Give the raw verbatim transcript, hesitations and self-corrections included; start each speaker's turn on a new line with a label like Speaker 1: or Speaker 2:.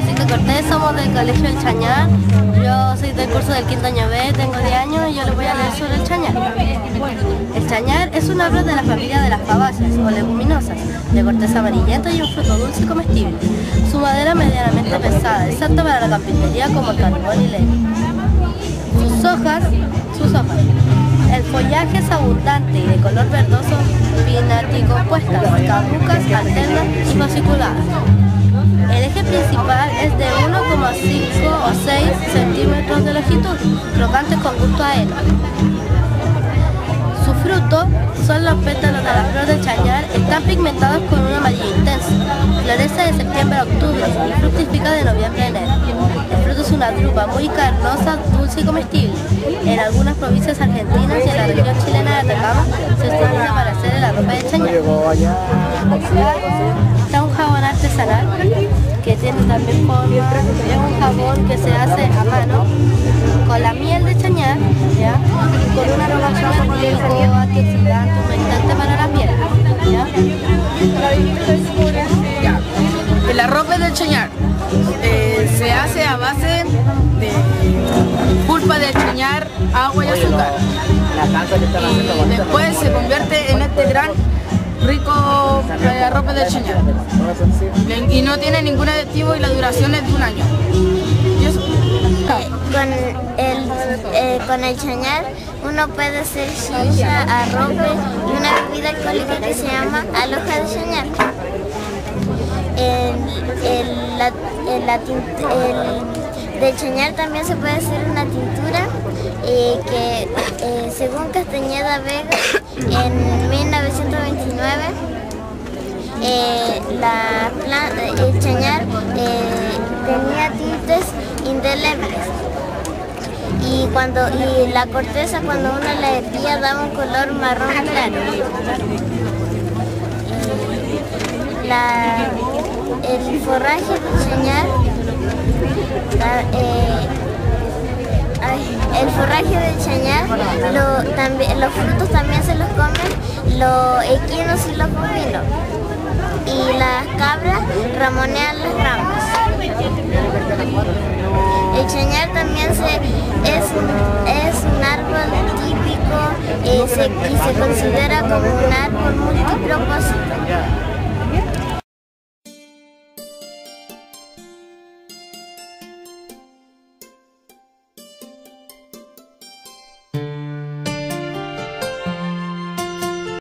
Speaker 1: Francisca Cortés, somos del Colegio El Chañar. Yo soy del curso del quinto año B, tengo diez años y yo les voy a leer sobre el chañar. El chañar es un árbol de la familia de las fabáceas o leguminosas, de corteza amarillenta y un fruto dulce y comestible. Su madera medianamente pesada, es apta para la carpintería como el carbón y leña. Sus hojas, sus hojas. El follaje es abundante y de color verdoso, pinnaticompuestas, caducas, alternas y fasciculadas. El eje principal es de uno coma cinco o seis centímetros de longitud, crocantes con gusto a heno. Su fruto son los pétalos de la flor del chañar, están pigmentados con un amarillo intenso. Florece de septiembre a octubre y fructifica de noviembre a enero. El fruto es una drupa muy carnosa, dulce y comestible. En algunas provincias argentinas y en la región chilena de Atacama se utiliza para hacer el arrope de chañar. Está un jabón artesanal que tiene también forma, es un jabón que se hace a mano con la miel de chañar, ¿ya? Y con un aroma súper rico, antioxidante, humectante para la piel, ¿ya?
Speaker 2: Ya. El arrope del chañar eh, se hace a base de pulpa de chañar, agua y azúcar. Y después se convierte en este gran rico eh, arrope del chañar. Y no tiene ningún aditivo y la duración es de un año. ¿Y eso?
Speaker 3: Con el, eh, con el chañar uno puede hacer chicha, arrope y una bebida alcohólica que se llama aloja de chañar. El, el, la, el, la tint, el, del chañar también se puede hacer una tintura eh, que eh, según Castañeda Vega en mil novecientos veintinueve eh, la planta, el chañar eh, tenía tintes indelebles y, cuando, y la corteza cuando uno la hervía daba un color marrón claro. La, el forraje del chañar, la, eh, ay, el forraje del chañar, lo, también, los frutos también se los comen los equinos y los bovinos, y las cabras ramonean las ramas. El chañar también se, es, es un árbol típico eh, se, y se considera como un árbol multipropósito.